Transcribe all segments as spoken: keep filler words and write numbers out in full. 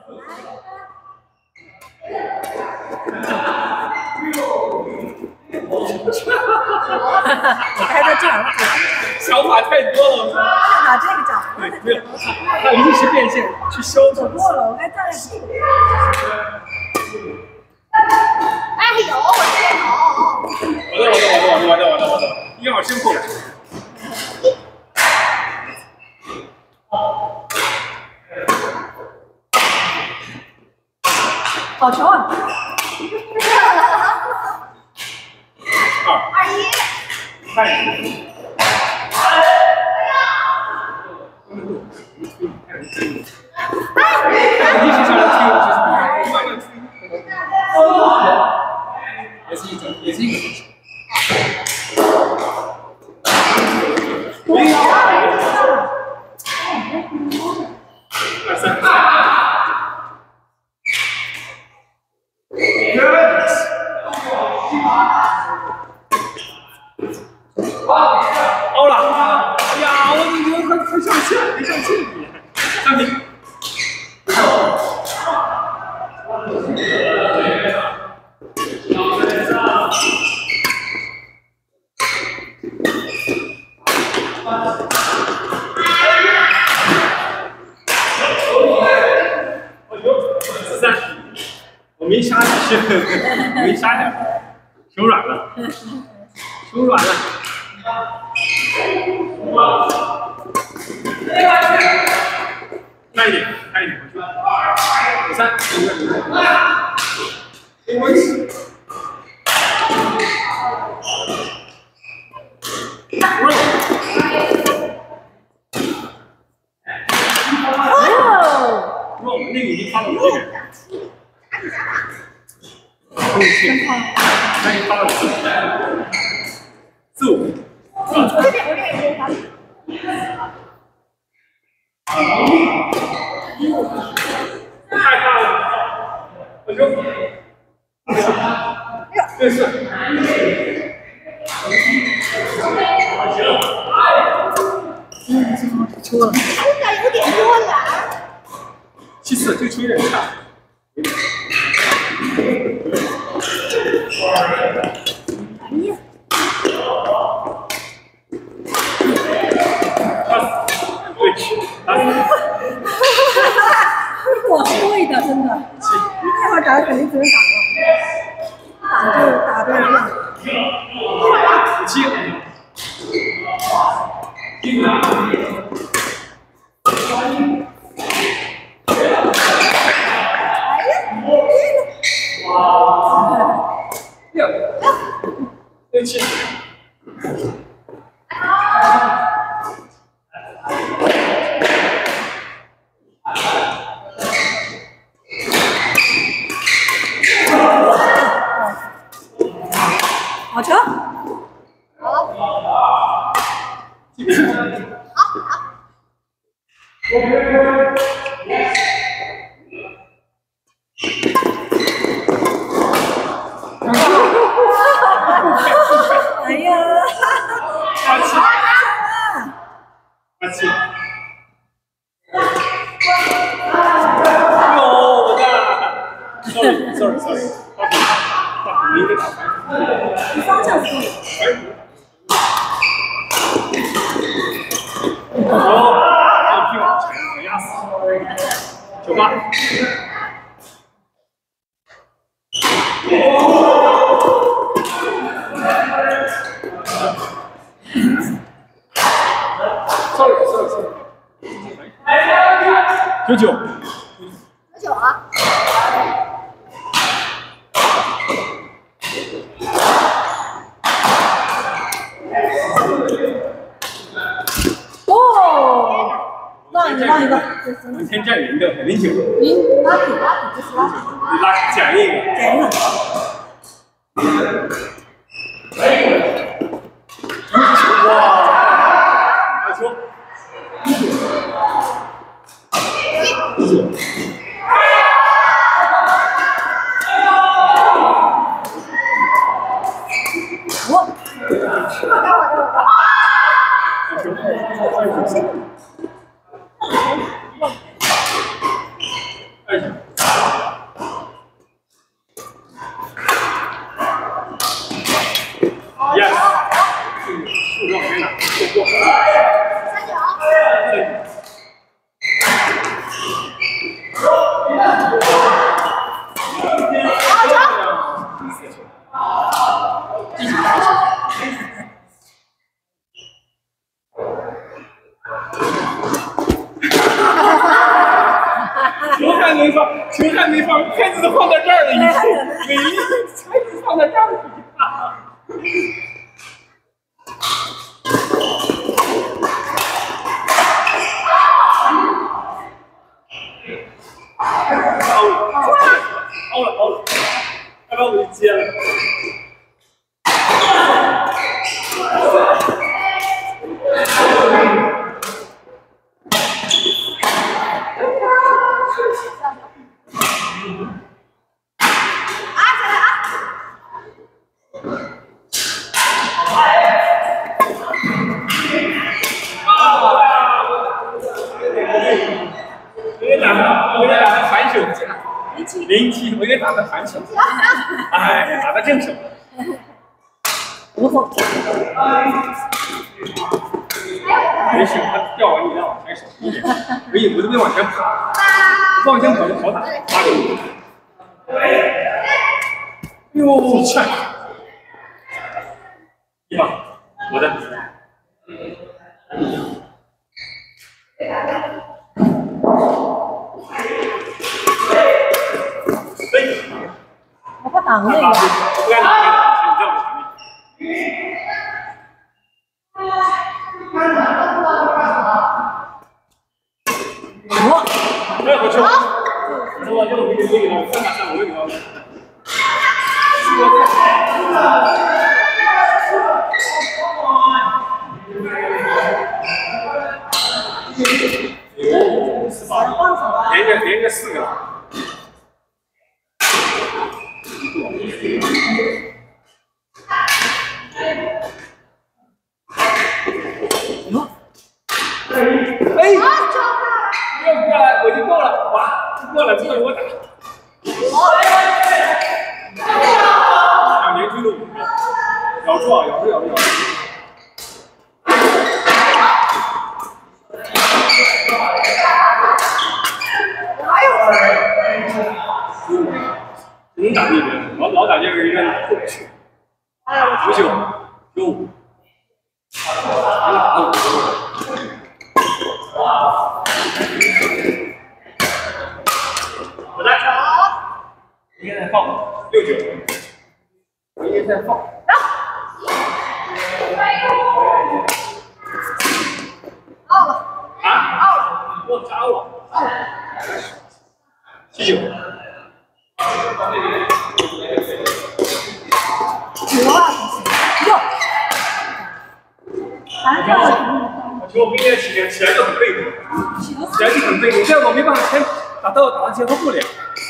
你开到这儿， 想法太多了。 拿这个找。 对，没有，他临时变现去消走过了，我还站在这个。 哎有，我这有。 完了完了完了完了完了完了，一好辛苦。 好球啊！ 二二一。 太。一直上来踢，就是慢慢踢。也是一种，也是一个。二三。欧了！哎呀，我你你快快上线，没上线你。上你。十三，我没杀你，没杀你，手软了，手软了。慢一点，慢一点，十三，我起。那个已经发到我这边。真胖。那你发到我这边。四五。 你出这边，我这边也发。 太大了。我就。这是。 嗯，出了。 这个有点多了。 七四，这个球有点差。 哎呀！ 对，打死。 我会的，真的。那会儿打的肯定只能打了，打就打对了。 七。六。六七。 好球！ 好。好好。 哎呀！ 八七。八七。哟，我的 ，sorry sorry sorry， 你应该打开。 你方向错了。 哦，这个我压死。九八。sorry sorry sorry。九九。 九九啊。 哦，让一个，让一个。 今天占零的，零九。 零拉平，拉平就是拉平。 你拉减一个。 减一个。 哇！好球！ 我。 二十。 三九。 继续打球。球还没放，球还没放，拍子都放在这儿了，已经。美丽，拍子放在这儿了。凹了，凹了，要不然我就接了。零七，我应该打的反手，哎，打的正手。 无缝。 没事，他掉完你再往前手一点，可以，我这边往前跑，往前跑就好打，打给你。哟，帅！一棒，我的。 我不挡那个。 不该挡那个，你在我前面。 我。 哎，好球！我这个没给没给到，三打三我又给到了。哦，四八，连着连着四个。哎，要不过来我就过了，哇，过了，不过我打。啊，连追了五个，咬住啊，咬住，咬住，咬住。能打那边，老老打这个人过不去。不行，有五。我来。应该在放六九。我应该在放。 out 了。 啊 out 我扎我。七九。 我哟。还跳了。 我不应该起来，起来就很被动，起来就很被动，这样我没办法前打到打到前后不了。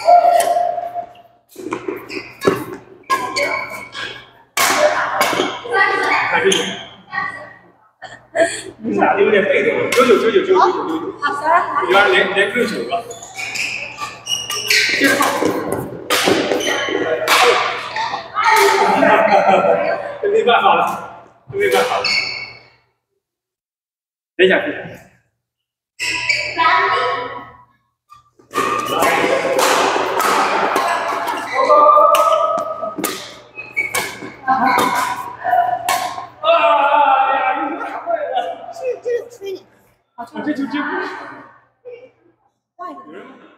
看这个，你打的有点被动，九九九九九九九九九，有点连连更九个。接着放。这没办法了，这没办法了。等一下，啊呀，你打坏了！ 是这个吹你。 我这就接不。 换一个。